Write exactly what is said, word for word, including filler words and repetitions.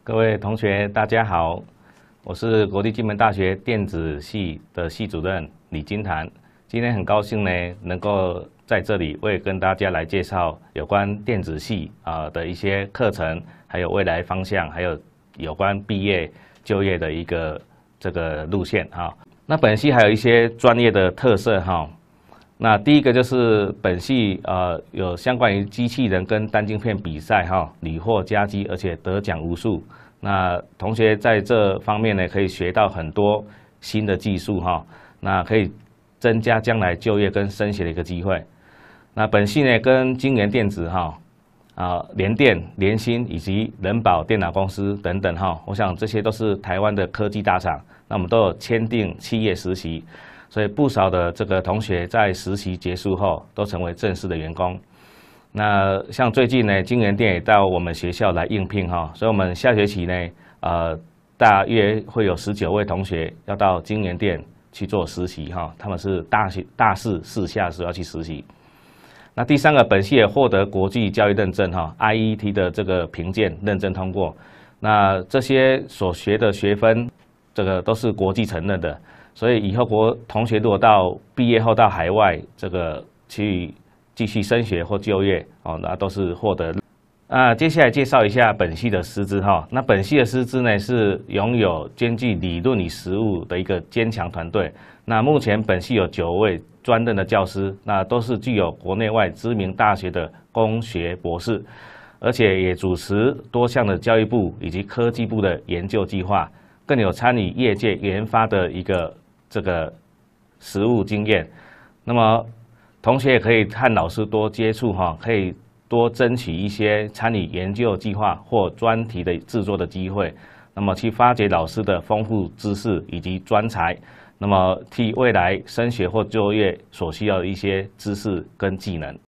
各位同学，大家好，我是国立金门大学电子系的系主任李金潭。今天很高兴呢，能够在这里为跟大家来介绍有关电子系啊的一些课程，还有未来方向，还有有关毕业就业的一个这个路线哈。那本系还有一些专业的特色哈。那第一个就是本系呃有相关于机器人跟单晶片比赛哈，屡获佳绩，而且得奖无数。那同学在这方面呢，可以学到很多新的技术哈，那可以增加将来就业跟升学的一个机会。那本系呢跟金源电子哈啊联电、联芯以及人保电脑公司等等哈，我想这些都是台湾的科技大厂，那我们都有签订企业实习。所以不少的这个同学在实习结束后都成为正式的员工。那像最近呢，金源电也到我们学校来应聘哈，所以我们下学期呢，呃，大约会有十九位同学要到金源电去做实习哈，他们是大学大四四下时候要去实习。那第三个，本系也获得国际教育认证哈 ，I E T 的这个评鉴认证通过。那这些所学的学分，这个都是国际承认的。所以以后国同学如果到毕业后到海外这个去继续升学或就业哦，那都是获得。啊，接下来介绍一下本系的师资哈。那本系的师资呢是拥有兼具理论与实务的一个坚强团队。那目前本系有九位专任的教师，那都是具有国内外知名大学的工学博士，而且也主持多项的教育部以及科技部的研究计划，更有参与业界研发的一个。这个实务经验，那么同学也可以和老师多接触哈，可以多争取一些参与研究计划或专题的制作的机会，那么去发掘老师的丰富知识以及专才，那么替未来升学或就业所需要的一些知识跟技能。